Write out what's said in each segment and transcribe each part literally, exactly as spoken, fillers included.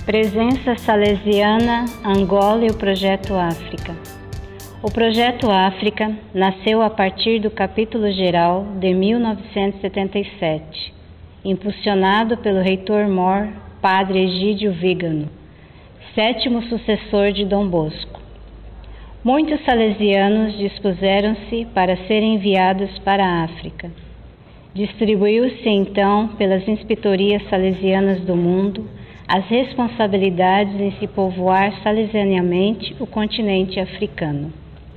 Presença salesiana, Angola e o Projeto África. O Projeto África nasceu a partir do Capítulo Geral de mil novecentos e setenta e sete, impulsionado pelo reitor-mor Padre Egídio Vígano, sétimo sucessor de Dom Bosco. Muitos salesianos dispuseram-se para serem enviados para a África. Distribuiu-se então pelas inspetorias salesianas do mundo as responsabilidades em se povoar salesianamente o continente africano.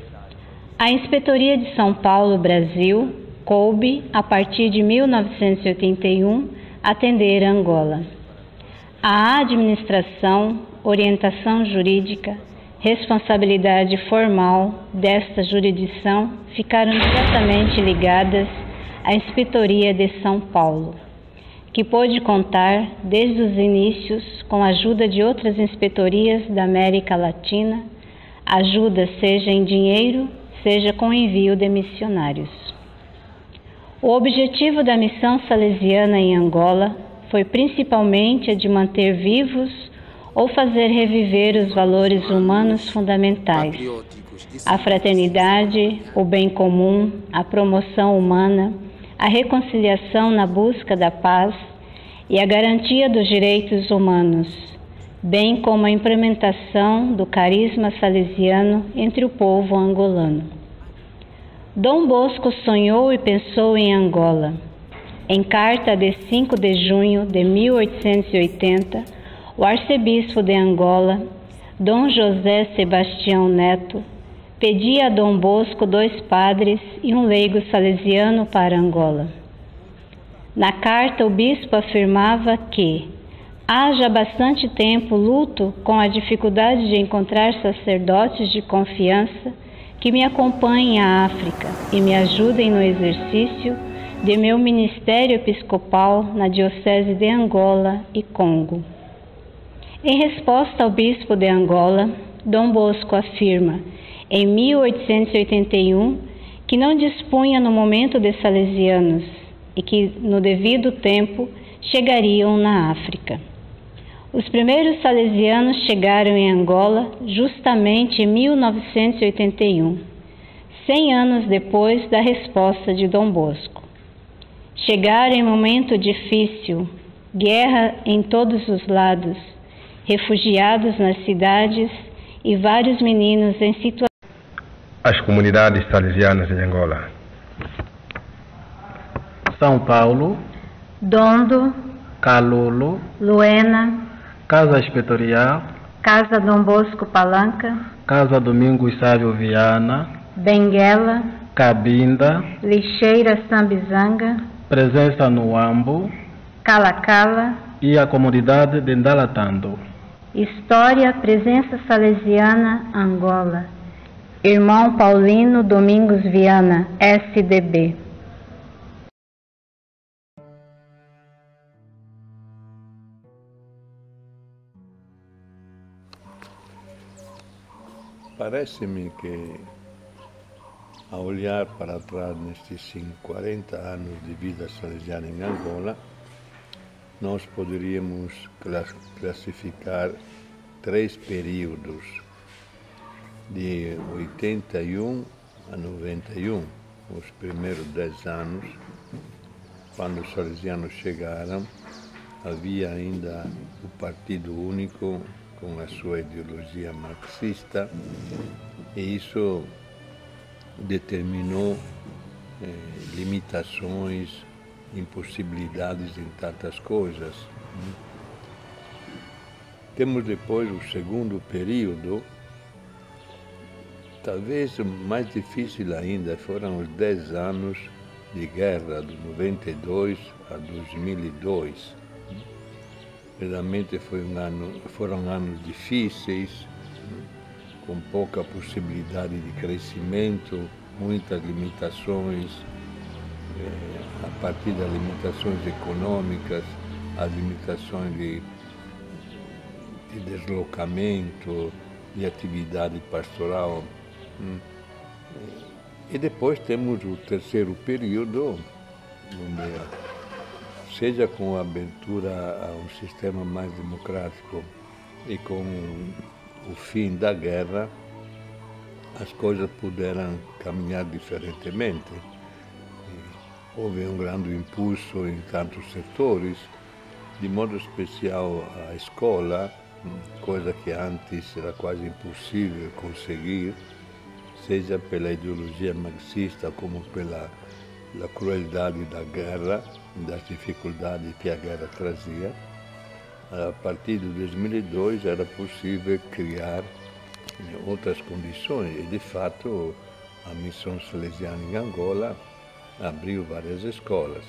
A Inspetoria de São Paulo, Brasil, coube, a partir de mil novecentos e oitenta e um, atender Angola. A administração, orientação jurídica, responsabilidade formal desta jurisdição ficaram diretamente ligadas à Inspetoria de São Paulo, que pôde contar, desde os inícios, com a ajuda de outras inspetorias da América Latina, ajuda seja em dinheiro, seja com envio de missionários. O objetivo da missão salesiana em Angola foi principalmente a de manter vivos ou fazer reviver os valores humanos fundamentais, a fraternidade, o bem comum, a promoção humana, a reconciliação na busca da paz e a garantia dos direitos humanos, bem como a implementação do carisma salesiano entre o povo angolano. Dom Bosco sonhou e pensou em Angola. Em carta de cinco de junho de mil oitocentos e oitenta, o arcebispo de Angola, Dom José Sebastião Neto, pedia a Dom Bosco dois padres e um leigo salesiano para Angola. Na carta, o bispo afirmava que há já bastante tempo luto com a dificuldade de encontrar sacerdotes de confiança que me acompanhem à África e me ajudem no exercício de meu ministério episcopal na Diocese de Angola e Congo. Em resposta ao bispo de Angola, Dom Bosco afirma, em mil oitocentos e oitenta e um, que não dispunha no momento de salesianos e que, no devido tempo, chegariam na África. Os primeiros salesianos chegaram em Angola justamente em mil novecentos e oitenta e um, cem anos depois da resposta de Dom Bosco. Chegaram em momento difícil, guerra em todos os lados, refugiados nas cidades e vários meninos em situação. As comunidades salesianas em Angola. São Paulo, Dondo, Calulo, Luena, Casa Inspetorial, Casa Dom Bosco Palanca, Casa Domingos Sávio Viana, Benguela, Cabinda, Lixeira Sambizanga, Presença no Ambo, Calacala e a comunidade de Ndalatando. História, Presença Salesiana, Angola. Irmão Paulino Domingos Viana, S D B. Parece-me que, a olhar para trás nestes quarenta anos de vida salesiana em Angola, nós poderíamos classificar três períodos, de oitenta e um a noventa e um, os primeiros dez anos. Quando os salesianos chegaram, havia ainda o Partido Único com a sua ideologia marxista, e isso determinou eh, limitações, impossibilidades em tantas coisas. Temos depois o segundo período, talvez mais difícil ainda, foram os dez anos de guerra, de noventa e dois a dois mil e dois. Realmente foi um ano, foram anos difíceis, com pouca possibilidade de crescimento, muitas limitações, eh, a partir das limitações econômicas, as limitações de, de deslocamento, de atividade pastoral. E depois temos o terceiro período, onde, seja com a abertura a um sistema mais democrático e com o fim da guerra as coisas puderam caminhar diferentemente. E houve um grande impulso em tantos setores, de modo especial a escola, coisa que antes era quase impossível conseguir, seja pela ideologia marxista como pela, pela crueldade da guerra, das dificuldades que a guerra trazia. A partir de dois mil e dois era possível criar outras condições e, de fato, a Missão Salesiana em Angola abriu várias escolas.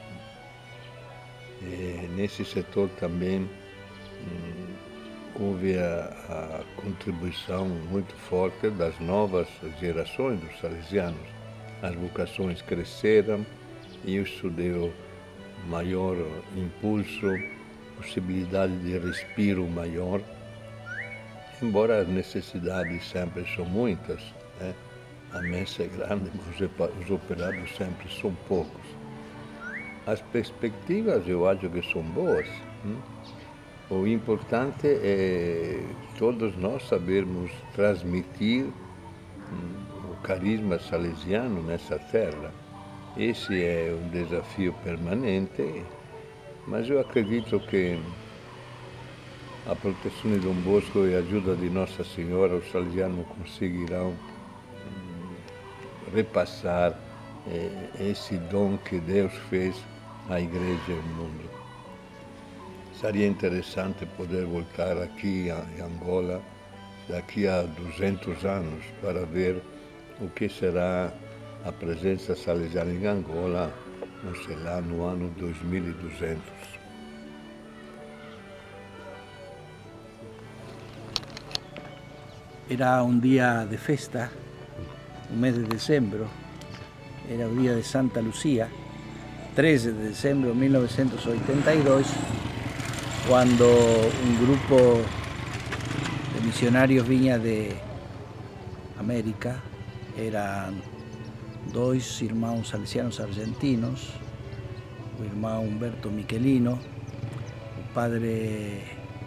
E nesse setor também hum, houve a, a contribuição muito forte das novas gerações dos salesianos. As vocações cresceram e isso deu maior impulso, possibilidade de respiro maior, embora as necessidades sempre são muitas, né? A messe é grande, mas os operários sempre são poucos. As perspectivas eu acho que são boas. Hein? O importante é todos nós sabermos transmitir hum, o carisma salesiano nessa terra. Esse é um desafio permanente, mas eu acredito que a proteção de Dom Bosco e a ajuda de Nossa Senhora, os salesianos conseguirão hum, repassar eh, esse dom que Deus fez à Igreja e ao mundo. Seria interessante poder voltar aqui em Angola daqui a duzentos anos para ver o que será a presença salesiana em Angola, não sei lá, no ano dois mil e duzentos. Era un día de festa, un mes de diciembre, era el día de Santa Lucía, trece de diciembre de mil novecientos ochenta y dos, cuando un grupo de misionarios vinha de América, eran dos irmãos salesianos argentinos, o irmão Humberto Michelino, o padre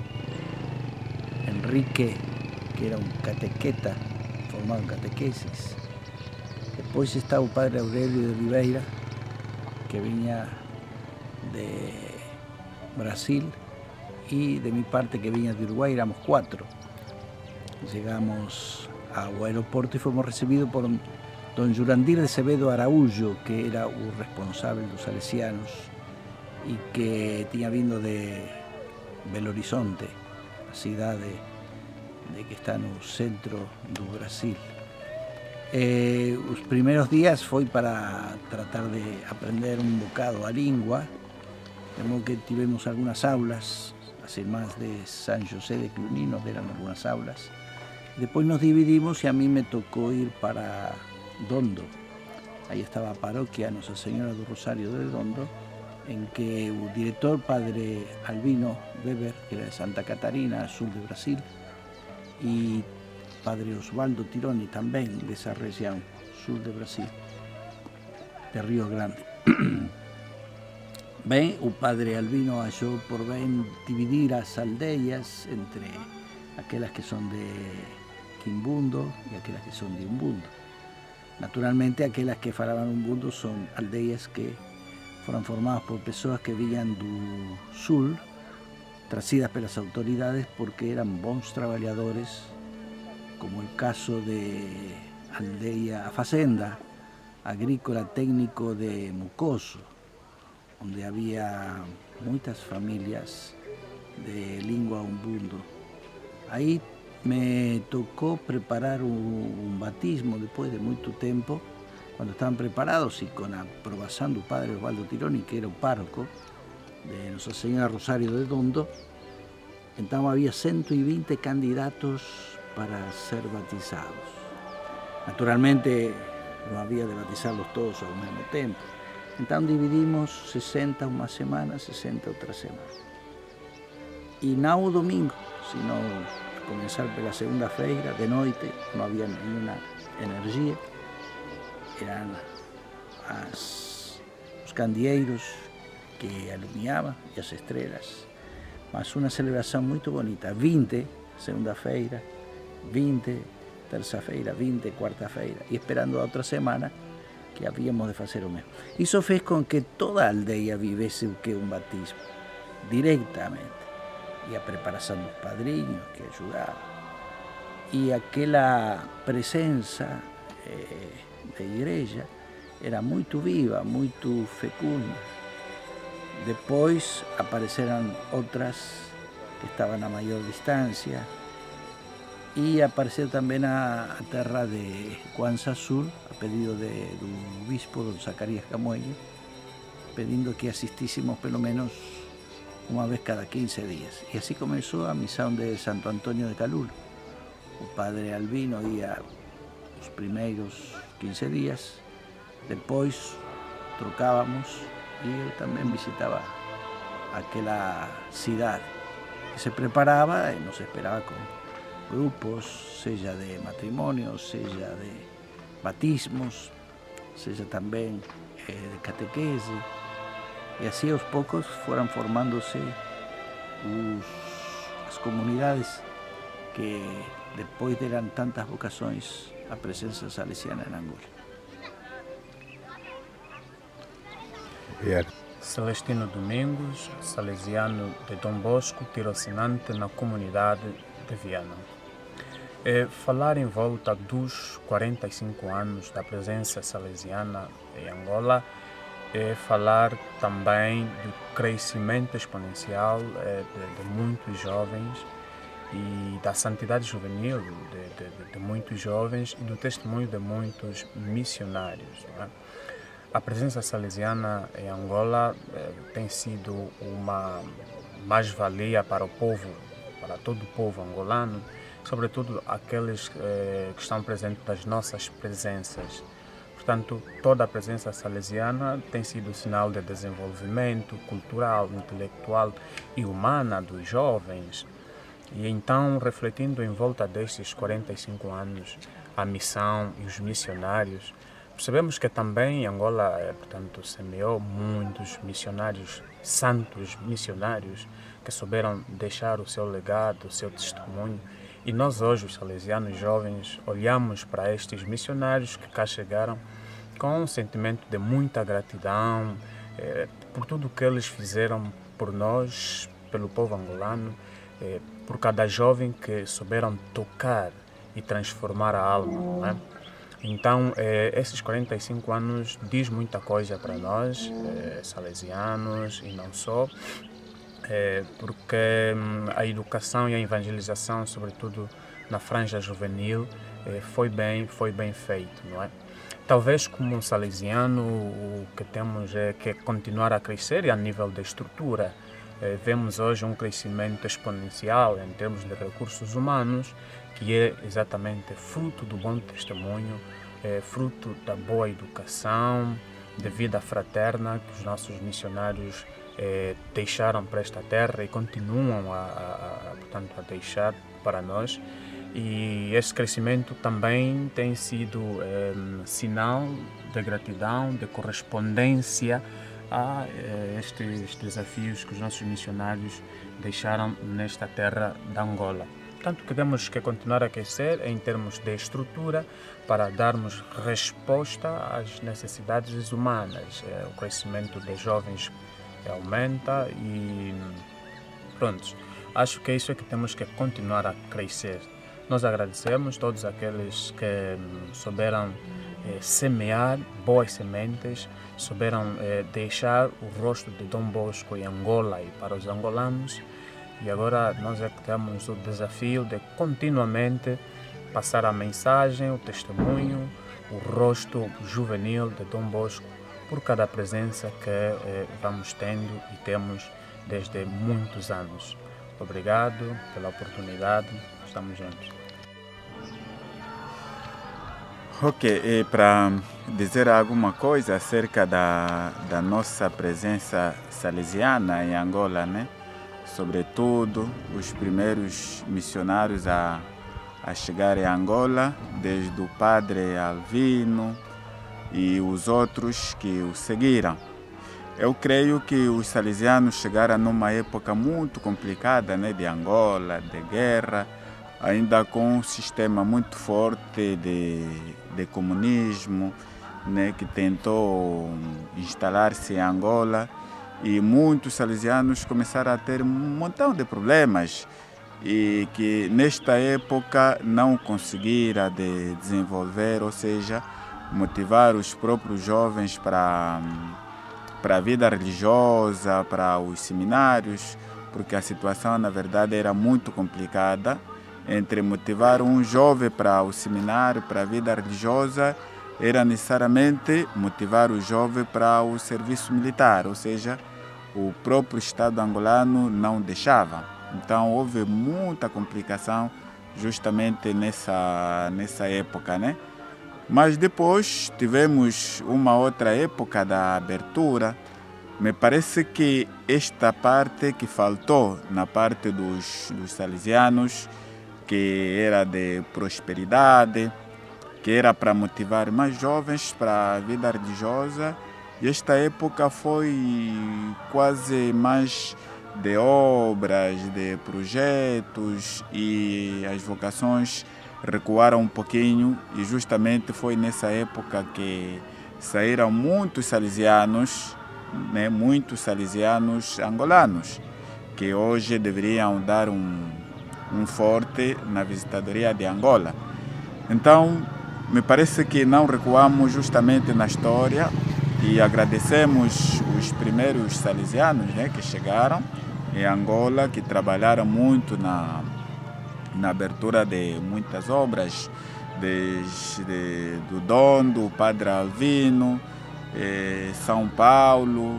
Enrique, que era un catequeta formado en catequesis. Después estaba el padre Aurelio de Oliveira, que venía de Brasil, y de mi parte que venía de Uruguay, éramos cuatro. Llegamos ao aeroporto y fuimos recibidos por don Jurandir de Acevedo Araújo, que era o responsável dos salesianos y que tinha vindo de Belo Horizonte, a cidade de que está no centro do Brasil. Eh, os primeiros días foi para tratar de aprender un bocado a língua, de modo que tivemos algunas aulas, as irmás de San José de Cluny nos deram algunas aulas. Despois nos dividimos e a mí me tocou ir para Dondo. Aí estaba a paróquia Nossa Senhora do Rosario de Dondo, en que o director, padre Albino Weber, que era de Santa Catarina, sul de Brasil, e padre Osvaldo Tironi tamén desa región sur de Brasil, de Río Grande. Ben, o padre Albino achou por ben dividir as aldeias entre aquelas que son de Quimbundo e aquelas que son de Umbundo. Naturalmente, aquelas que falaban Umbundo son aldeias que foron formadas por persoas que vían do sul, trazidas pelas autoridades porque eran bons traballadores, como el caso de aldeia, a Facenda Agrícola Técnico de Mucoso, onde había moitas familias de lingua umbundo. Aí me tocou preparar un, un batismo despois de moito tempo, quando estaban preparados e con a aprobación do padre Osvaldo Tironi, que era o párroco de Nossa Senhora Rosario de Dondo. Então había ciento veinte candidatos para ser batizados. Naturalmente non había de batizarlos todos ao mesmo tempo. Então dividimos sesenta unha semana, sesenta outra semana. E non o domingo, sino a comenzar pela segunda-feira, de noite, non había nenhuma energia. Eran as, os candeeiros que alumiaban e as estrelas. mas uma celebração muito bonita. vinte, segunda-feira, vinte, terça-feira, vinte, quarta-feira, e esperando a outra semana que havíamos de fazer o mesmo. Isso fez com que toda a aldeia vivesse o que é um batismo, diretamente. E a preparação dos padrinhos que ajudavam. E aquela presença eh, da igreja era muito viva, muito fecunda. Depois apareceram outras que estavam a maior distância. E apareceu também a, a terra de Cuanza Sul, a pedido de, do bispo don Zacarias Camuello, pedindo que assistíssemos pelo menos uma vez cada quinze dias. E assim começou a missão de Santo Antônio de Calulo. O padre Albino ia os primeiros quinze dias, depois trocávamos e eu também visitava aquela cidade que se preparava e nos esperava com grupos, seja de matrimônio, seja de batismos, seja também eh, de catequese. E assim aos poucos foram formando-se os, as comunidades que depois deram tantas vocações à presença salesiana em Angola. Yeah. Celestino Domingos, salesiano de Dom Bosco, tirocínante na comunidade de Viana. É, falar em volta dos quarenta e cinco anos da presença salesiana em Angola é falar também do crescimento exponencial é, de, de muitos jovens e da santidade juvenil de, de, de muitos jovens e do testemunho de muitos missionários. Não é? A presença salesiana em Angola é, tem sido uma mais-valia para o povo, para todo o povo angolano, sobretudo aqueles eh, que estão presentes nas nossas presenças. Portanto, toda a presença salesiana tem sido sinal de desenvolvimento cultural, intelectual e humana dos jovens. E então, refletindo em volta destes quarenta e cinco anos, a missão e os missionários, percebemos que também Angola, eh, portanto, semeou muitos missionários, santos missionários, que souberam deixar o seu legado, o seu testemunho. E nós hoje, os salesianos jovens, olhamos para estes missionários que cá chegaram com um sentimento de muita gratidão eh, por tudo o que eles fizeram por nós, pelo povo angolano, eh, por cada jovem que souberam tocar e transformar a alma, não é? Então, eh, esses quarenta e cinco anos diz muita coisa para nós, eh, salesianos e não só, eh, porque hum, a educação e a evangelização, sobretudo na franja juvenil, eh, foi bem, foi bem feito, não é? Talvez como um salesiano o que temos é que continuar a crescer e a nível da estrutura. Eh, vemos hoje um crescimento exponencial em termos de recursos humanos, que é exatamente fruto do bom testemunho, é fruto da boa educação, de vida fraterna que os nossos missionários é, deixaram para esta terra e continuam a, a, a, portanto, a deixar para nós. E esse crescimento também tem sido é, sinal de gratidão, de correspondência a é, estes desafios que os nossos missionários deixaram nesta terra da Angola. Portanto, queremos que continuar a crescer em termos de estrutura para darmos resposta às necessidades humanas. É, o crescimento de jovens aumenta e pronto. Acho que é isso é que temos que continuar a crescer. Nós agradecemos todos aqueles que souberam é, semear boas sementes, souberam é, deixar o rosto de Dom Bosco em Angola e para os angolanos. E agora nós é que temos o desafio de continuamente passar a mensagem, o testemunho, o rosto juvenil de Dom Bosco por cada presença que eh, vamos tendo e temos desde muitos anos. Obrigado pela oportunidade, estamos juntos. Ok, e para dizer alguma coisa acerca da, da nossa presença salesiana em Angola, né? Sobretudo os primeiros missionários a, a chegar em Angola, desde o padre Albino e os outros que o seguiram. Eu creio que os salesianos chegaram numa época muito complicada, né, de Angola, de guerra, ainda com um sistema muito forte de, de comunismo, né, que tentou instalar-se em Angola, e muitos salesianos começaram a ter um montão de problemas e que nesta época não conseguiram de desenvolver, ou seja, motivar os próprios jovens para, para a vida religiosa, para os seminários, porque a situação na verdade era muito complicada entre motivar um jovem para o seminário, para a vida religiosa, era necessariamente motivar o jovem para o serviço militar, ou seja, o próprio Estado angolano não deixava. Então houve muita complicação justamente nessa, nessa época, né? Mas depois tivemos uma outra época da abertura. Me parece que esta parte que faltou na parte dos, dos salesianos, que era de prosperidade, que era para motivar mais jovens para a vida religiosa, e esta época foi quase mais de obras, de projetos, e as vocações recuaram um pouquinho, e justamente foi nessa época que saíram muitos salesianos, né, muitos salesianos angolanos, que hoje deveriam dar um, um forte na visitadoria de Angola. Então, me parece que não recuamos justamente na história, e agradecemos os primeiros salesianos, né, que chegaram em Angola, que trabalharam muito na, na abertura de muitas obras, desde do Dom, do Padre Alvino, eh, São Paulo,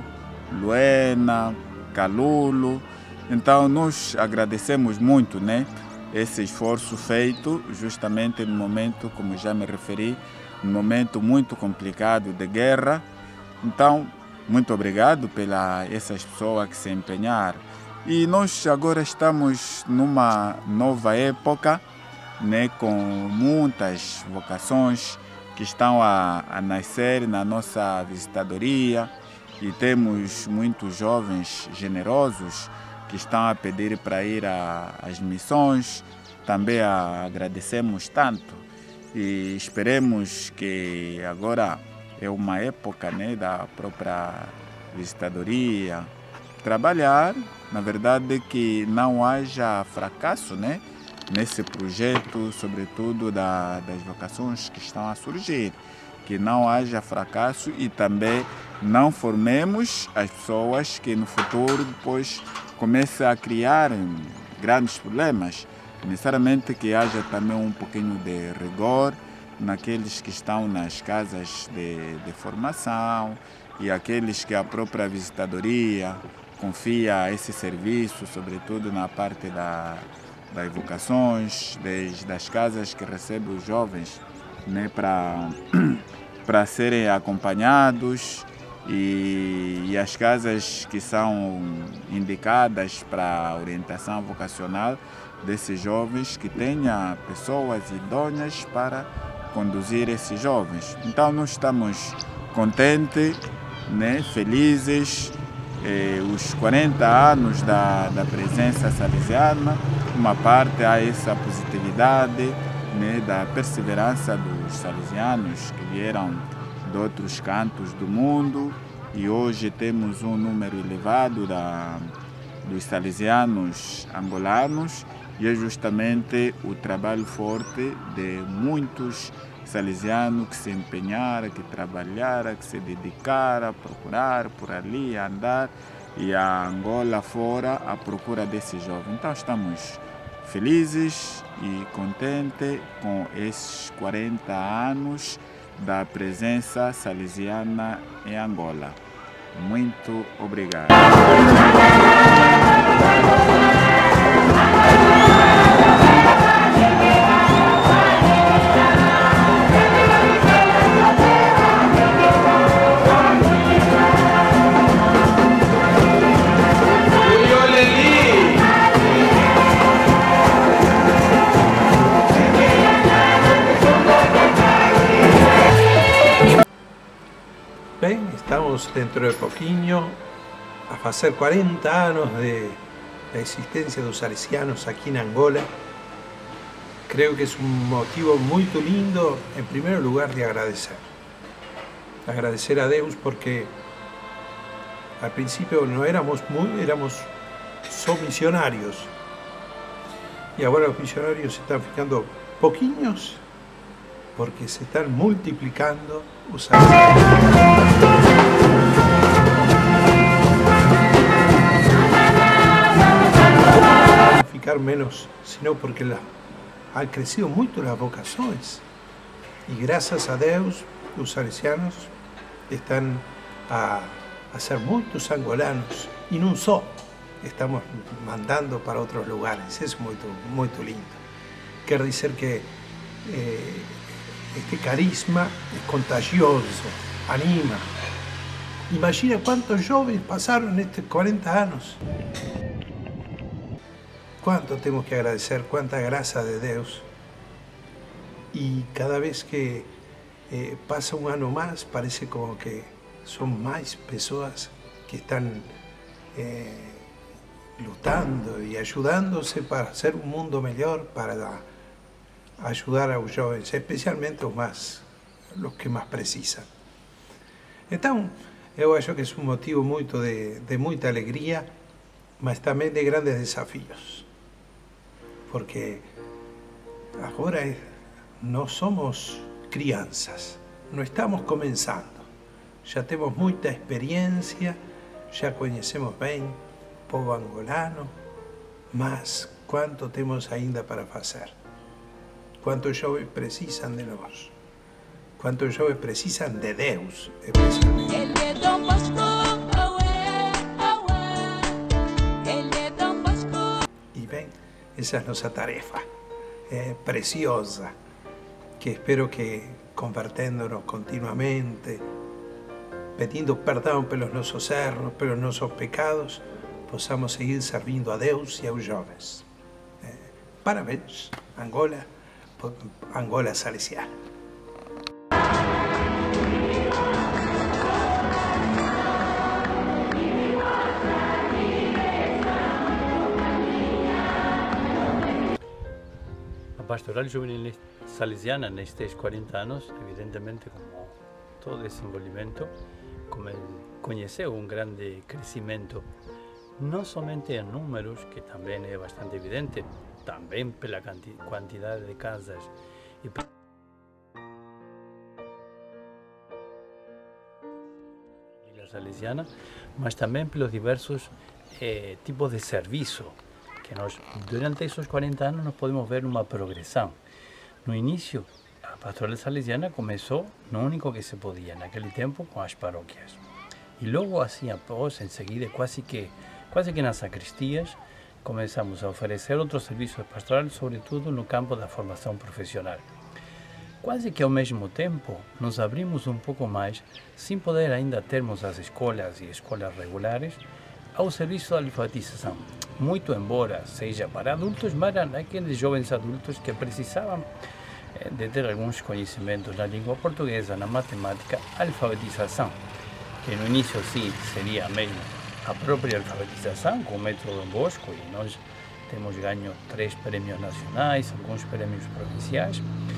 Luena, Calulo. Então nós agradecemos muito, né, esse esforço feito justamente no momento, como já me referi, num momento muito complicado de guerra. Então, muito obrigado pela essas pessoas que se empenharam. E nós agora estamos numa nova época, né, com muitas vocações que estão a, a nascer na nossa visitadoria, e temos muitos jovens generosos que estão a pedir para ir às missões. Também a agradecemos tanto e esperemos que agora é uma época, né, da própria visitadoria trabalhar, na verdade, que não haja fracasso, né, nesse projeto, sobretudo da, das vocações que estão a surgir, que não haja fracasso e também não formemos as pessoas que no futuro depois comecem a criar grandes problemas. Necessariamente que haja também um pouquinho de rigor naqueles que estão nas casas de, de formação e aqueles que a própria visitadoria confia esse serviço, sobretudo na parte da, das vocações, das, das casas que recebem os jovens, né, para para serem acompanhados, e, e as casas que são indicadas para a orientação vocacional desses jovens, que tenha pessoas idôneas para conduzir esses jovens. Então nós estamos contentes, né, felizes. Eh, os quarenta anos da, da presença salesiana, uma parte há essa positividade, né, da perseverança dos salesianos que vieram de outros cantos do mundo, e hoje temos um número elevado da, dos salesianos angolanos, e é justamente o trabalho forte de muitos salesianos que se empenharam, que trabalharam, que se dedicaram a procurar por ali, a andar, e a Angola fora à procura desses jovens. Então estamos felizes e contentes com esses quarenta anos da presença salesiana em Angola. Muito obrigado. Bem, estamos estamos dentro de pouquinho a fazer quarenta anos de, da existência dos salesianos aqui na Angola. Creo que es un motivo muy lindo, en primer lugar, de agradecer. Agradecer a Deus porque al principio no éramos muy, éramos só misionarios. Y ahora los misionarios se están ficando poquinhos porque se están multiplicando os salesianos. No ficar menos, sino porque la han crecido muito las vocações y gracias a Deus los salesianos están a, a ser muchos angolanos y no só, estamos mandando para otros lugares, es muy, muy lindo. Quiere decir que eh, este carisma es contagioso, anima. Imagina cuántos jóvenes pasaron estos cuarenta años. Cuánto tenemos que agradecer, cuánta gracia de Deus. Y cada vez que eh, pasa un año más, parece como que son más personas que están eh, lutando y ayudándose para hacer un mundo mejor, para ayudar a los jóvenes, especialmente los, más, los que más precisan. Entonces, yo creo que es un motivo muito de, de mucha alegría, mas también de grandes desafíos. Porque agora não somos crianças, não estamos começando. Já temos muita experiência, já conhecemos bem o povo angolano, mas quanto temos ainda para fazer? Quantos jovens precisam de nós? Quantos jovens precisam de Deus, especialmente? E bem, esa es nuestra tarefa, eh, preciosa, que espero que convertiéndonos continuamente, pedindo perdão pelos nossos erros, pelos nossos pecados, possamos seguir servindo a Deus e aos jovens. Eh, parabéns, Angola, Angola Salesiana. A Pastoral Juvenil Salesiana nestes quarenta anos, evidentemente, como todo desenvolvimento, conheceu um grande crescimento, não somente em números, que também é bastante evidente, também pela quantidade de casas e pela salesiana, mas também pelos diversos eh, tipos de serviço. Que nós, durante esses quarenta anos, nós podemos ver uma progressão. No início, a Pastoral Salesiana começou no único que se podia, naquele tempo, com as paróquias. E logo assim, após, em seguida, quase que, quase que nas sacristias, começamos a oferecer outros serviços pastorais, sobretudo no campo da formação profissional. Quase que ao mesmo tempo, nos abrimos um pouco mais, sem poder ainda termos as escolas e escolas regulares, ao serviço da alfabetização. Muito embora seja para adultos, mas eram aqueles jovens adultos que precisavam de ter alguns conhecimentos na língua portuguesa, na matemática, alfabetização, que no início sim seria mesmo a própria alfabetização, com o método Dom Bosco, e nós temos ganho três prêmios nacionais, alguns prêmios provinciais,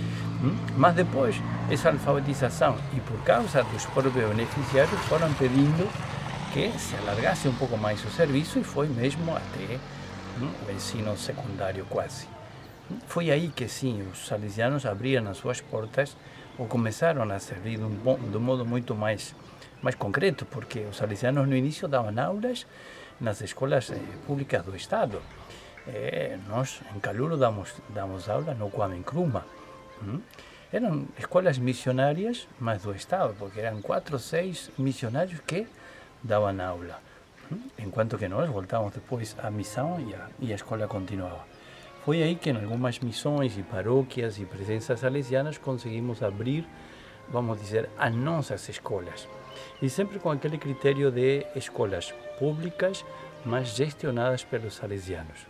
mas depois essa alfabetização, e por causa dos próprios beneficiários, foram pedindo que se alargasse um pouco mais o serviço, e foi mesmo até hum, o ensino secundário quase. Foi aí que sim, os salesianos abriram as suas portas ou começaram a servir de um, bom, de um modo muito mais, mais concreto, porque os salesianos no início davam aulas nas escolas eh, públicas do Estado. Eh, nós, em Caluro, damos, damos aulas no Kwame Nkrumah. Hum? Eram escolas missionárias, mas do Estado, porque eram quatro ou seis missionários que davam aula, enquanto que nós voltávamos depois à missão e a, e a escola continuava. Foi aí que em algumas missões e paróquias e presenças salesianas conseguimos abrir, vamos dizer, as nossas escolas. E sempre com aquele critério de escolas públicas, mas gestionadas pelos salesianos.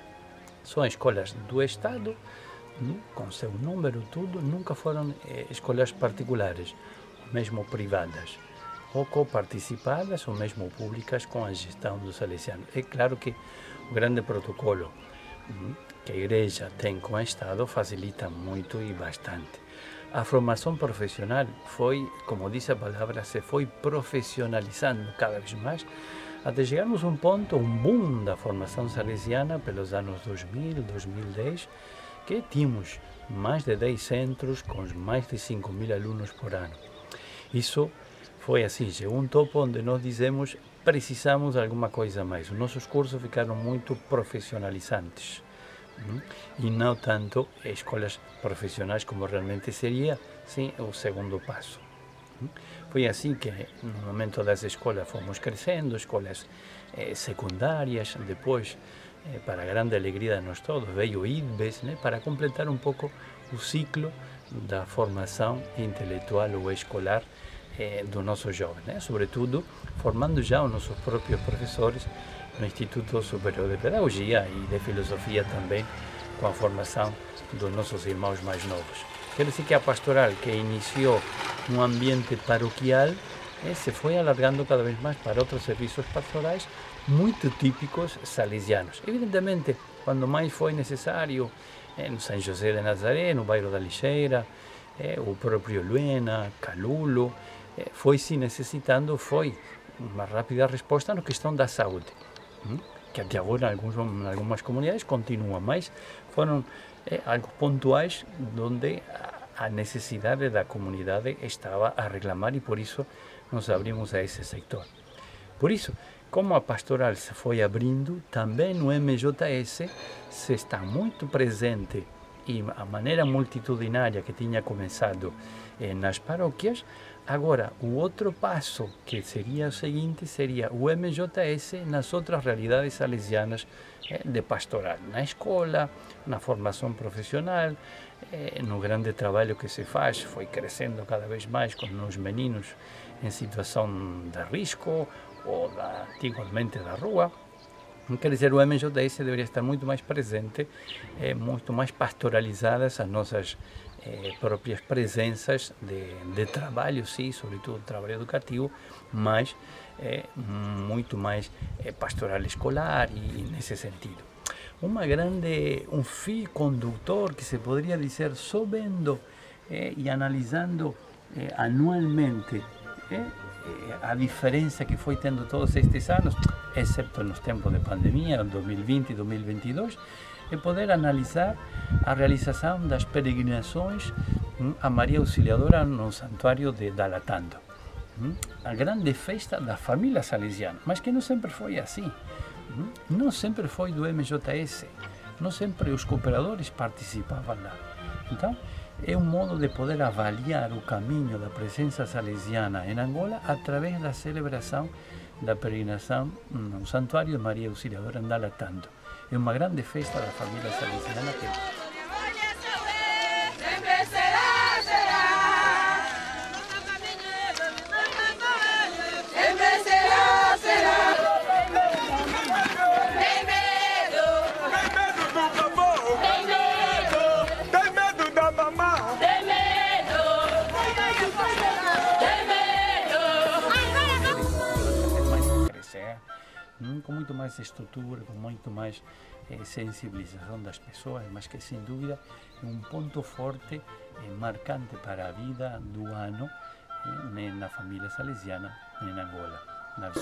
São escolas do Estado, com seu número, tudo, nunca foram eh, escolas particulares, mesmo privadas. ou coparticipadas ou mesmo públicas com a gestão dos salesianos. É claro que o grande protocolo que a Igreja tem com o Estado facilita muito e bastante. A formação profissional foi, como diz a palavra, se foi profissionalizando cada vez mais, até chegarmos a um ponto, um boom da formação salesiana pelos anos dois mil, dois mil e dez, que tínhamos mais de dez centros com mais de cinco mil alunos por ano. Isso foi assim, chegou um topo onde nós dizemos precisamos de alguma coisa mais. Os nossos cursos ficaram muito profissionalizantes. E não tanto escolas profissionais como realmente seria, sim, o segundo passo. Foi assim que no momento das escolas fomos crescendo, escolas eh, secundárias, depois, eh, para a grande alegria de nós todos, veio o I D B E S, né, para completar um pouco o ciclo da formação intelectual ou escolar eh, dos nossos jovens, né? Sobretudo formando já os nossos próprios professores no Instituto Superior de Pedagogia e de Filosofia também, com a formação dos nossos irmãos mais novos. Quer dizer que a pastoral, que iniciou no ambiente paroquial, eh, se foi alargando cada vez mais para outros serviços pastorais muito típicos salesianos. Evidentemente, quando mais foi necessário, eh, no São José de Nazaré, no bairro da Lixeira, eh, o próprio Luena, Calulo, eh, foi se necessitando, foi uma rápida resposta na questão da saúde, que até agora em, alguns, em algumas comunidades continua, mas foram é, algo pontuais onde a, a necessidade da comunidade estava a reclamar e por isso nos abrimos a esse sector. Por isso, como a pastoral se foi abrindo, também no M J S se está muito presente e a maneira multitudinária que tinha começado eh, nas paróquias. Agora, o outro passo que seria o seguinte, seria o M J S nas outras realidades salesianas eh, de pastoral, na escola, na formação profissional, eh, no grande trabalho que se faz, foi crescendo cada vez mais com os meninos em situação de risco ou da, antigamente da rua. Quer dizer, o M J S deveria estar muito mais presente, eh, muito mais pastoralizadas as nossas Eh, próprias presenças de, de trabalho, sim, sobretudo trabalho educativo, mas eh, muito mais eh, pastoral escolar e nesse sentido. Uma grande, um fio condutor que se poderia dizer, só vendo eh, e analisando eh, anualmente eh, a diferença que foi tendo todos estes anos, exceto nos tempos de pandemia, dois mil e vinte e dois mil e vinte e dois, é poder analisar a realização das peregrinações a Maria Auxiliadora no Santuário de Dalatando. A grande festa da família salesiana, mas que não sempre foi assim. Não sempre foi do M J S, não sempre os cooperadores participavam lá. Então, é um modo de poder avaliar o caminho da presença salesiana em Angola através da celebração da peregrinação no Santuário de Maria Auxiliadora em Dalatando. É uma grande festa da família salesiana que... com muito mais estrutura, com muito mais eh, sensibilização das pessoas, mas que sem dúvida é um ponto forte, eh, marcante para a vida do ano eh, na família salesiana em Angola. Na...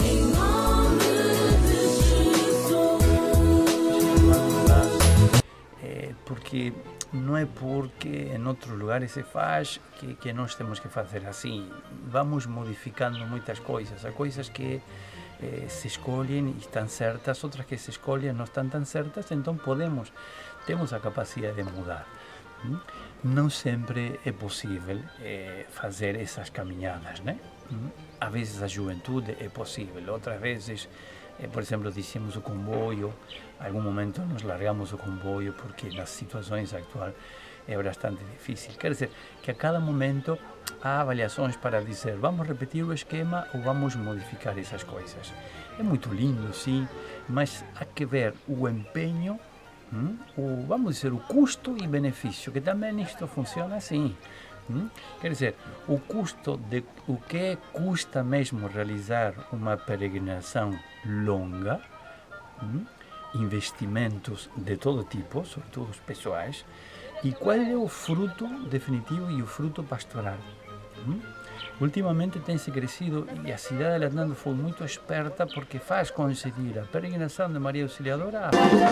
É, porque não é porque em outros lugares se faz que, que nós temos que fazer assim. Vamos modificando muitas coisas, há coisas que Eh, se escolhem e estão certas, outras que se escolhem não estão tão certas, então podemos, temos a capacidade de mudar. Hum? Não sempre é possível eh, fazer essas caminhadas, né? Hum? Às vezes a juventude é possível, outras vezes, eh, por exemplo, dizemos o comboio, em algum momento nos largamos o comboio porque nas situações atuais é bastante difícil. Quer dizer, que a cada momento há avaliações para dizer vamos repetir o esquema ou vamos modificar essas coisas. É muito lindo, sim, mas há que ver o empenho, hum, o, vamos dizer, o custo e benefício, que também isto funciona assim. Hum? Quer dizer, o custo de o que custa mesmo realizar uma peregrinação longa, hum? investimentos de todo tipo, sobretudo os pessoais, e qual é o fruto definitivo e o fruto pastoral. Hum? Ultimamente tem-se crescido e a cidade de Alatando foi muito esperta porque faz coincidir a peregrinação de Maria Auxiliadora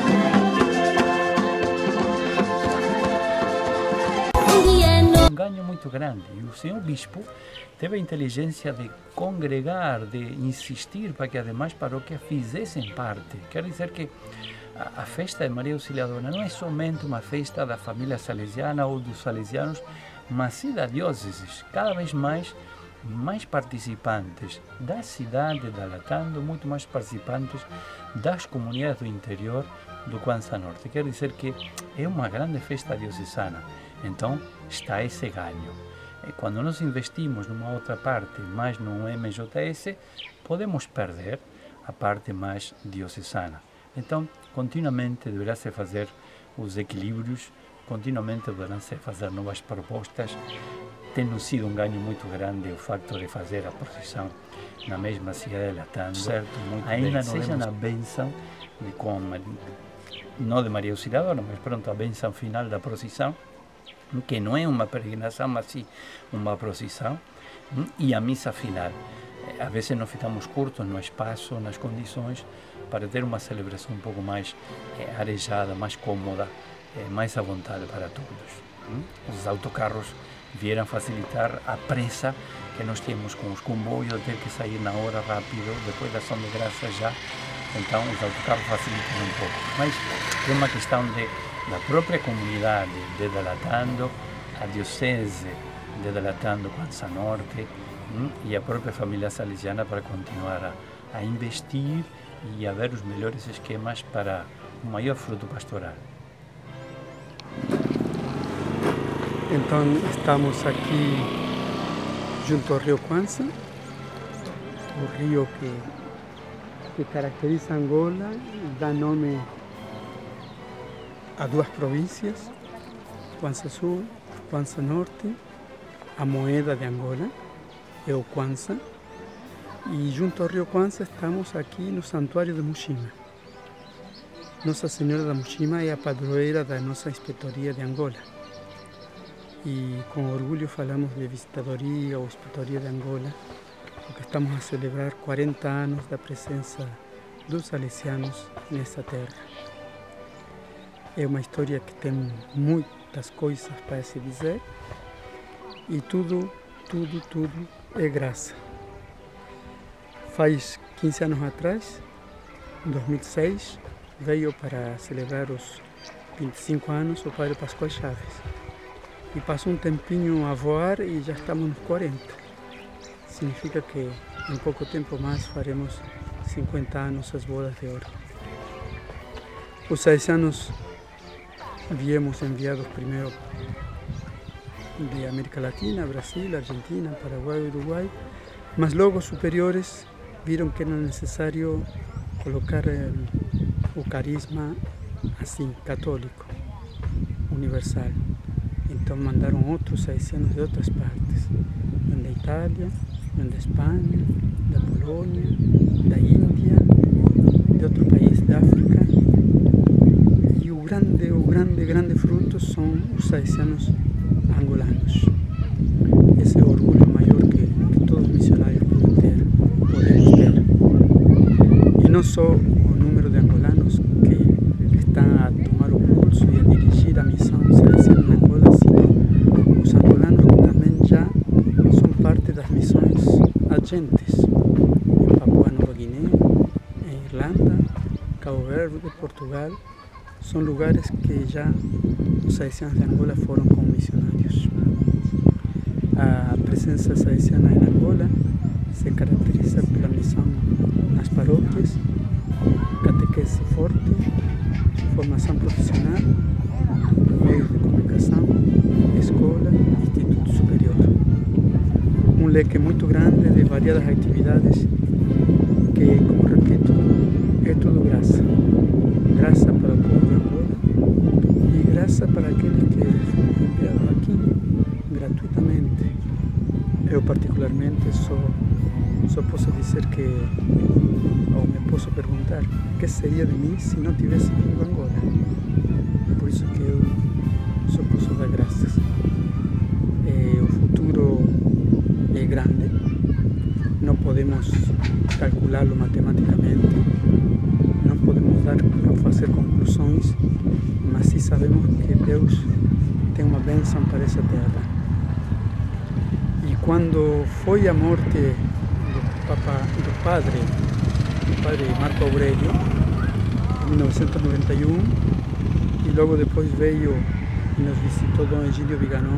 um ganho muito grande. E o senhor bispo teve a inteligência de congregar, de insistir para que as demais paróquias fizessem parte. Quer dizer que a, a festa de Maria Auxiliadora não é somente uma festa da família salesiana ou dos salesianos, mas sim da diócese. Cada vez mais, mais participantes da cidade de Alatando, muito mais participantes das comunidades do interior do Kwanza Norte. Quer dizer que é uma grande festa diocesana. Então, está esse ganho. E quando nós investimos numa outra parte, mais no M J S, podemos perder a parte mais diocesana. Então, continuamente deverá-se fazer os equilíbrios, continuamente deverão-se fazer novas propostas. Tem sido um ganho muito grande o facto de fazer a procissão na mesma cidade de Alatando, certo? Muito ainda não seja na benção, de como, não de Maria Auxiliadora, mas pronto, a benção final da procissão, que não é uma peregrinação, mas sim uma procissão, e a missa final. Às vezes nós ficamos curtos no espaço, nas condições, para ter uma celebração um pouco mais é, arejada, mais cômoda, é, mais à vontade para todos. Os autocarros vieram facilitar a pressa que nós temos com os comboios, ter que sair na hora rápido, depois da ação de graça já. Então os autocarros facilitam um pouco. Mas é uma questão de da própria comunidade de Alatando, a diocese de Alatando, Kwanza Norte, hum, e a própria família salesiana para continuar a, a investir e a ver os melhores esquemas para um maior fruto pastoral. Então estamos aqui junto ao rio Kwanza, o rio que, que caracteriza Angola, dá nome a duas províncias, Kwanza Sul, Kwanza Norte. A moeda de Angola é o Kwanza, e junto ao rio Kwanza estamos aqui no Santuário de Mushima. Nossa Senhora da Mushima é a padroeira da nossa inspetoria de Angola, e com orgulho falamos de visitadoria ou inspetoria de Angola, porque estamos a celebrar quarenta anos da presença dos salesianos nessa terra. É uma história que tem muitas coisas para se dizer, e tudo, tudo, tudo é graça. Faz quinze anos atrás, em dois mil e seis, veio para celebrar os vinte e cinco anos o Padre Pascoal Chaves. E passou um tempinho a voar e já estamos nos quarenta. Significa que em pouco tempo mais faremos cinquenta anos as bodas de ouro. Os salesianos viemos enviados primeiro de América Latina, Brasil, Argentina, Paraguai, Uruguai, mas logo os superiores viram que era necessário colocar el, o carisma assim, católico, universal. Então mandaram outros salesianos de outras partes, da Itália, da Espanha, da Polônia, da Índia, de outro país da África. E o grande, o grande, grande fruto são os salesianos angolanos. Esse é o orgulho maior que, que todos os missionários podem ter, podemos ter. E não só o número de angolanos que estão a tomar o curso e a dirigir a missão salesiana na Angola, sino os angolanos que também já são parte das missões agentes em Papua Nova Guiné, em Irlanda, Cabo Verde, Portugal. São lugares que já os salesianos de Angola foram como missionários. A presença salesiana em Angola se caracteriza pela missão nas paróquias, catequese forte, formação profissional, meios de comunicação, escola, instituto superior. Um leque muito grande de variadas atividades que, como repito, é tudo graça. Graça para o povo de Angola e graça para aqueles que foram enviados aqui gratuitamente. eu particularmente só, só posso dizer que, ou me posso perguntar, o que seria de mim se não tivesse vindo a Angola? É por isso que eu só posso dar graças. É, o futuro é grande, não podemos calculá-lo matematicamente, não podemos dar ou fazer conclusões, mas sim sabemos que Deus tem uma bênção para essa terra. E quando foi a morte do, papa, do padre, do padre Marco Aurélio, em mil novecentos e noventa e um, e logo depois veio e nos visitou Dom Egídio Viganó,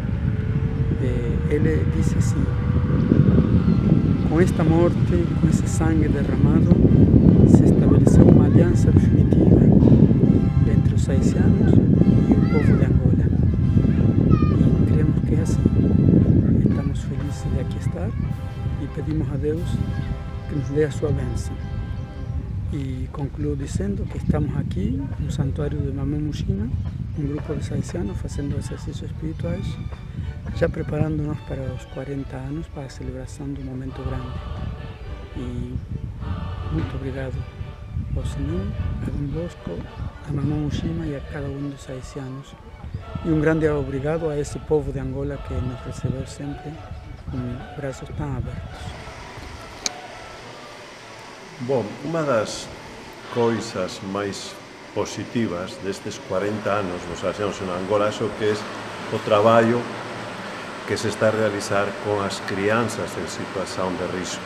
ele disse assim: com esta morte, com esse sangue derramado, se estabeleceu uma aliança definitiva entre os salesianos e o povo de Angola. E cremos que é assim. Estamos felizes de aqui estar e pedimos a Deus que nos dê a sua bênção. E concluo dizendo que estamos aqui no santuário de Mamã Muxina, um grupo de salesianos fazendo exercícios espirituais, já preparando-nos para os quarenta anos, para a celebração do momento grande. E muito obrigado ao Senhor, a Dom Bosco, a Mamã Muxina e a cada um dos salesianos. E um grande obrigado a esse povo de Angola que nos recebeu sempre com braços tão abertos. Bom, uma das coisas mais positivas destes quarenta anos dos salesianos en Angola é o que é o traballo que se está a realizar con as crianças en situación de risco.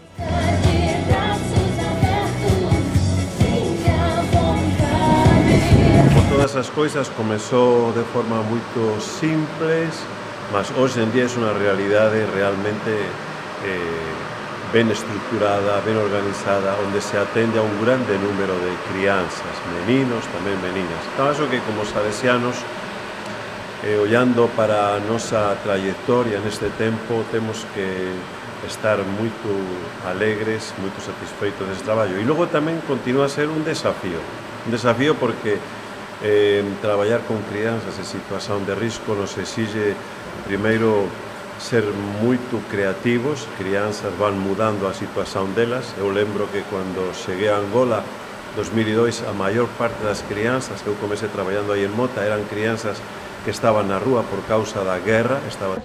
Como todas as coisas, comezou de forma moito simples, mas hoxe en día é unha realidade realmente eh, ben estructurada, ben organizada, onde se atende a un grande número de crianzas, meninos, tamén meninas. Entón, acho que como salesianos, eh, ollando para a nosa trayectoria neste tempo, temos que estar moito alegres, moito satisfeitos deste traballo. E logo tamén continúa a ser un desafío, un desafío porque eh, traballar con crianzas en situación de risco nos exixe, primeiro, ser moito creativos. Crianzas van mudando a situación delas. Eu lembro que cando cheguei a Angola dos mil e dois, a maior parte das crianzas que eu comecei traballando aí en Mota eran crianzas que estaban na rúa por causa da guerra. Estaban...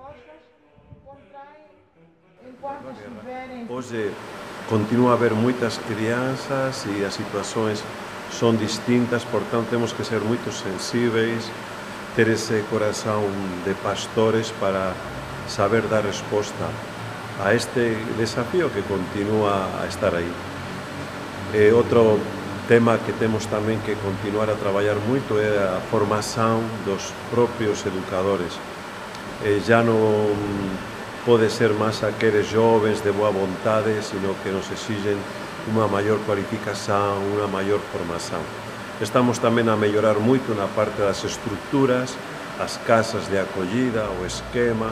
Hoxe continúa a haber moitas crianzas e as situações son distintas, portanto temos que ser moito sensíveis, ter ese corazón de pastores para saber dar resposta a este desafío que continúa a estar aí. E outro tema que temos tamén que continuar a traballar moito é a formación dos propios educadores. E já non pode ser máis aqueles jovens de boa vontade, sino que nos exigen unha maior cualificación, unha maior formación. Estamos tamén a mellorar moito na parte das estructuras, as casas de acollida, o esquema.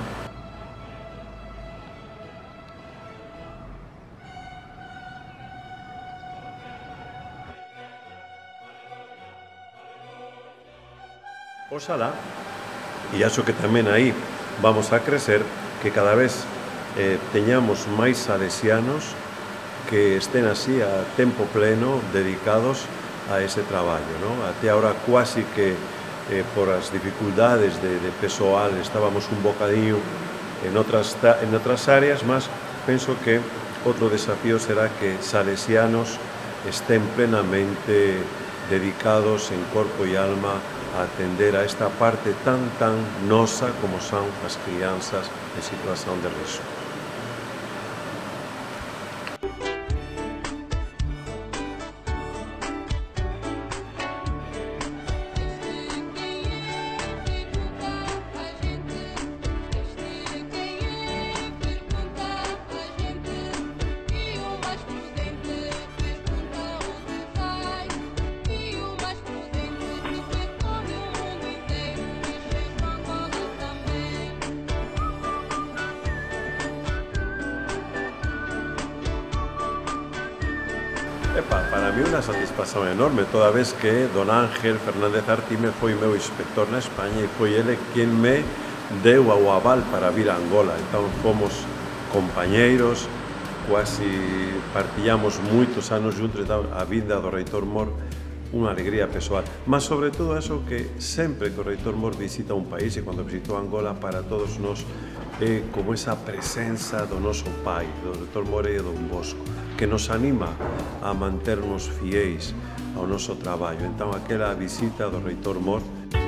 Oxalá, e acho que tamén aí vamos a crecer, que cada vez eh, teñamos máis salesianos que estén así a tempo pleno dedicados a ese traballo, ¿no? Até agora quasi que eh, por as dificultades de, de persoal estábamos un bocadinho en outras, en outras áreas, mas penso que outro desafío será que salesianos estén plenamente dedicados en corpo e alma a atender a esta parte tan, tan nosa como son as crianzas en situación de risco. Epa, para mí unha satisfacción enorme, toda vez que don Ángel Fernández Artime foi meu inspector na España e foi ele quen me deu o aval para vir a Angola. Então fomos companheiros, quase partilhamos muitos anos juntos. Então a vinda do Reitor Mor, uma alegria pessoal. Mas sobretudo acho que sempre que o Reitor Mor visita um país, e quando visitou Angola, para todos nós é como essa presença do nosso pai, do Reitor Mor e Dom Bosco, que nos anima a manter-nos fiéis ao nosso trabalho. Então aquela visita do Reitor Mor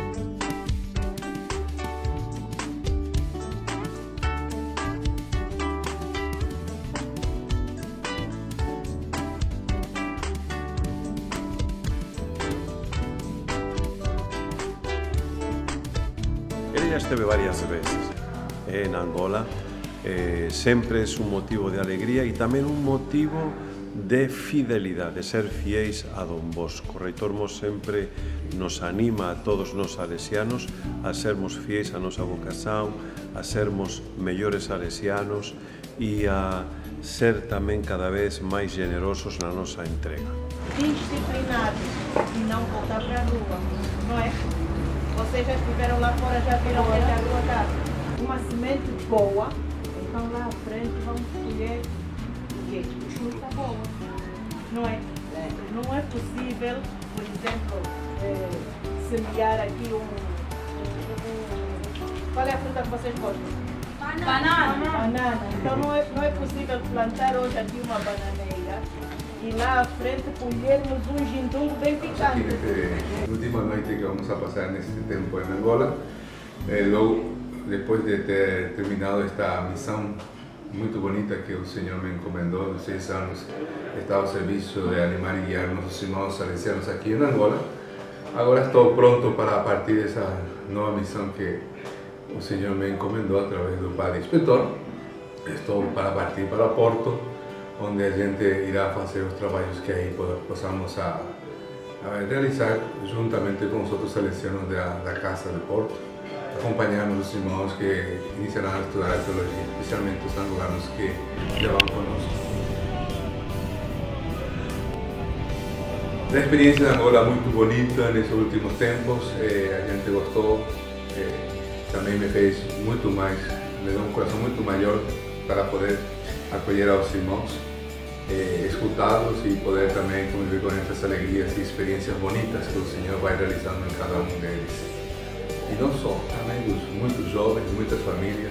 ele já esteve várias vezes em Angola, eh, sempre é um motivo de alegria e também um motivo de fidelidade, de ser fiéis a Dom Bosco. O Reitor Mor sempre nos anima a todos nós salesianos a sermos fiéis à nossa vocação, a sermos melhores salesianos e a ser também cada vez mais generosos na nossa entrega. Disciplinados e não voltar para a rua, não é? Vocês já estiveram lá fora, já viram o que é a rua está. Uma semente boa, então lá à frente vamos colher o quê? Fruta boa, não é? É. Não é possível, por exemplo, é, semear aqui um, um, um... Qual é a fruta que vocês gostam? Banana. Banana. Então não é, não é possível plantar hoje aqui uma bananeira e lá à frente colhermos um jindungo bem picante. A última noite que vamos a passar neste tempo em Angola, eh, logo depois de ter terminado esta missão muito bonita que o Senhor me encomendou, nos seis anos estava ao serviço de animar e guiar nossos irmãos salesianos aqui em Angola. Agora estou pronto para partir dessa nova missão que o Senhor me encomendou através do Padre Inspetor. Estou para partir para Porto, onde a gente irá fazer os trabalhos que aí possamos a, a realizar juntamente com os outros salesianos da, da Casa de Porto, acompanhamos os irmãos que iniciarão a estudar a teologia, especialmente os angolanos que já vão conosco. A experiência de Angola muito bonita nesses últimos tempos, eh, a gente gostou, eh, também me fez muito mais, me deu um coração muito maior para poder acolher aos irmãos, eh, escutá-los e poder também conviver com essas alegrias e experiências bonitas que o Senhor vai realizando em cada um deles. E não só, também dos muitos jovens, muitas famílias.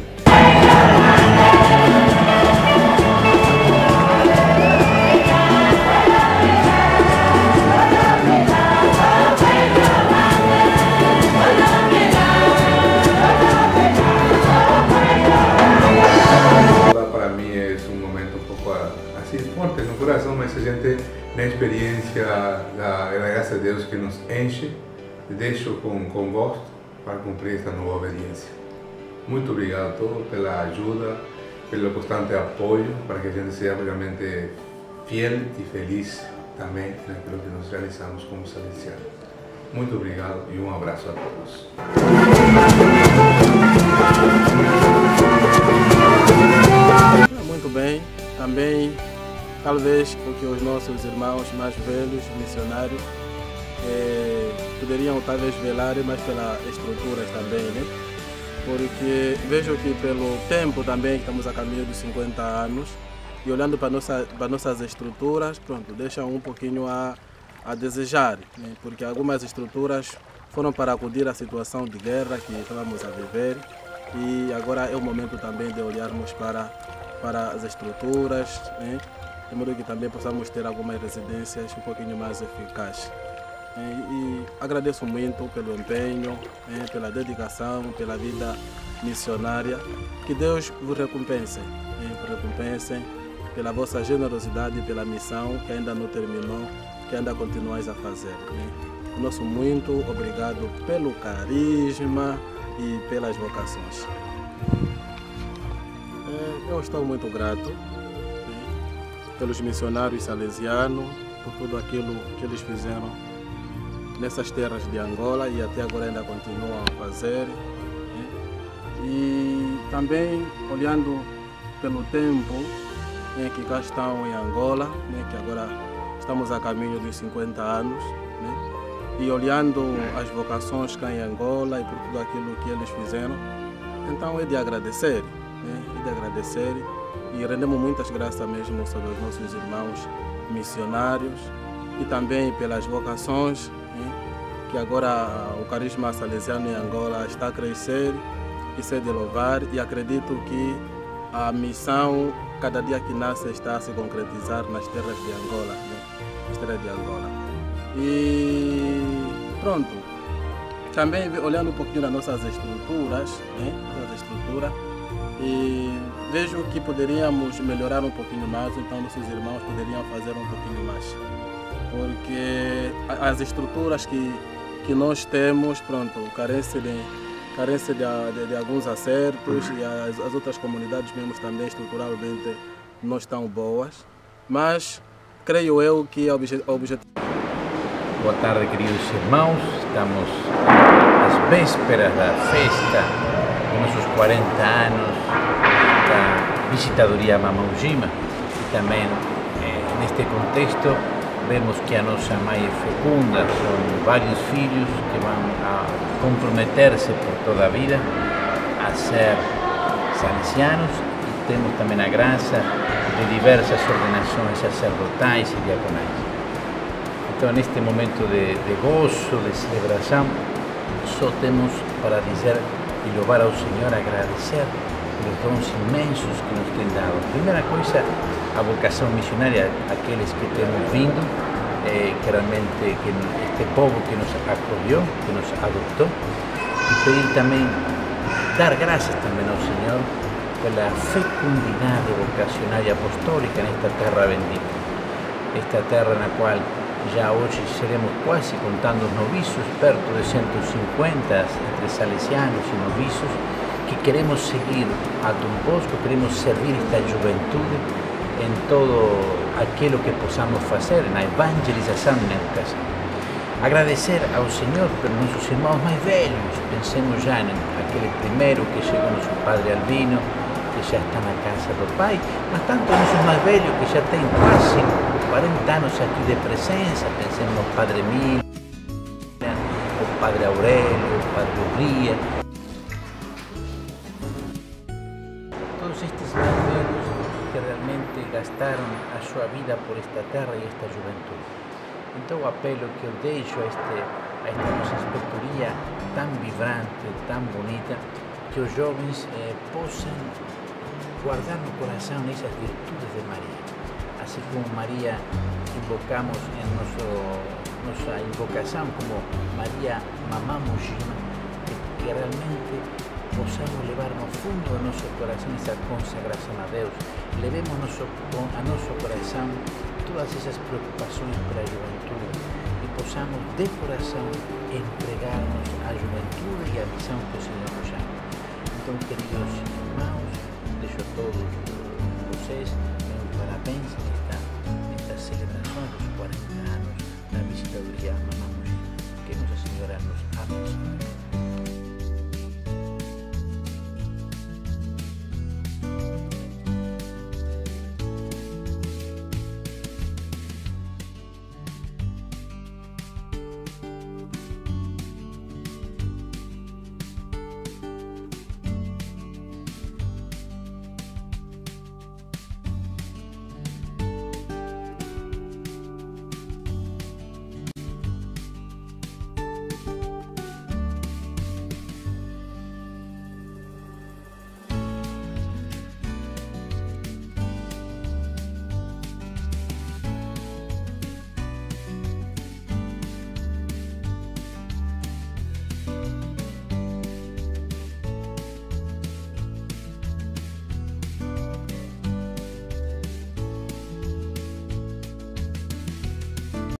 Para mim é um momento um pouco assim forte no coração, mas a gente, na experiência da, da graça de Deus que nos enche, deixo com, com gosto para cumprir esta nova obediência. Muito obrigado a todos pela ajuda, pelo constante apoio, para que a gente seja realmente fiel e feliz também naquilo que nós realizamos como salesianos. Muito obrigado e um abraço a todos. Muito bem, também talvez porque os nossos irmãos mais velhos, missionários, Eh, poderiam talvez velar mais pelas estruturas também, né? Porque vejo que pelo tempo também estamos a caminho dos cinquenta anos e olhando para, nossa, para nossas estruturas, pronto, deixam um pouquinho a, a desejar, né? Porque algumas estruturas foram para acudir à situação de guerra que estávamos a viver e agora é o momento também de olharmos para, para as estruturas, né? De modo que também possamos ter algumas residências um pouquinho mais eficazes. E, e agradeço muito pelo empenho, eh, pela dedicação, pela vida missionária. Que Deus vos recompense, eh, recompense pela vossa generosidade, pela missão que ainda não terminou, que ainda continuais a fazer. Eh. Nosso muito obrigado pelo carisma e pelas vocações. Eh, eu estou muito grato eh, pelos missionários salesianos, por tudo aquilo que eles fizeram nessas terras de Angola e até agora ainda continuam a fazer. Né? E também olhando pelo tempo né, que cá estão em Angola, né, que agora estamos a caminho dos cinquenta anos, né? E olhando as vocações cá em Angola e por tudo aquilo que eles fizeram, Então é de agradecer, né? É de agradecer e rendemos muitas graças mesmo sobre os nossos irmãos missionários e também pelas vocações, né? Que agora o carisma salesiano em Angola está a crescer e ser de louvar, e acredito que a missão, cada dia que nasce, está a se concretizar nas terras de Angola, né? Nas terras de Angola. E pronto, também olhando um pouquinho das nossas estruturas, né? Nossa estrutura, e vejo que poderíamos melhorar um pouquinho mais, então nossos irmãos poderiam fazer um pouquinho mais, porque as estruturas que, que nós temos, pronto, carecem de, carece de, de, de alguns acertos, e as, as outras comunidades mesmo também estruturalmente não estão boas, mas creio eu que o objetivo... Boa tarde, queridos irmãos, estamos às vésperas da festa dos nossos quarenta anos da visitadoria Mamaujima, e também eh, neste contexto vemos que a nossa mãe é fecunda, são vários filhos que vão a comprometer-se por toda a vida a ser salesianos, e temos também a graça de diversas ordenações sacerdotais e diaconais. Então, neste momento de, de gozo, de celebração, só temos para dizer e louvar ao Senhor, agradecer pelos dons imensos que nos tem dado. Primeira coisa, a vocação missionária, aqueles que temos vindo, eh, que realmente que este povo que nos acolheu, que nos adotou, e pedir também, dar graças também ao Senhor pela fecundidade vocacional e apostólica nesta terra bendita, esta terra na qual já hoje seremos quase, contando os noviços, perto de cento e cinquenta entre salesianos e noviços, que queremos seguir a Dom Bosco, queremos servir esta juventude em todo aquilo que possamos fazer, na evangelização e na educação. Agradecer ao Senhor pelos nossos irmãos mais velhos, pensemos já naquele primeiro que chegou, nosso Padre Albino, que já está na casa do Pai, mas tanto nossos mais velhos que já têm quase quarenta anos aqui de presença, pensemos no Padre Mil, o Padre Aurélio, o Padre Ria. Todos estes mais velhos que realmente gastaram a sua vida por esta terra e esta juventude. Então o apelo que eu deixo a, este, a esta nossa inspetoria tão vibrante, tão bonita, que os jovens eh, possam guardar no coração essas virtudes de Maria. Assim como Maria invocamos em nosso, nossa invocação como Maria Mamaujima, que, que realmente possamos levar no fundo do nosso coração essa consagração a Deus, levemos nosso, a nosso coração todas essas preocupações pela juventude e possamos de coração entregar-nos à juventude e à missão que o Senhor nos chama. Então, queridos irmãos, deixo a todos vocês parabéns nesta, nesta celebração dos quarenta anos da visitadoria Mamaujima. Que Nossa Senhora nos abençoe.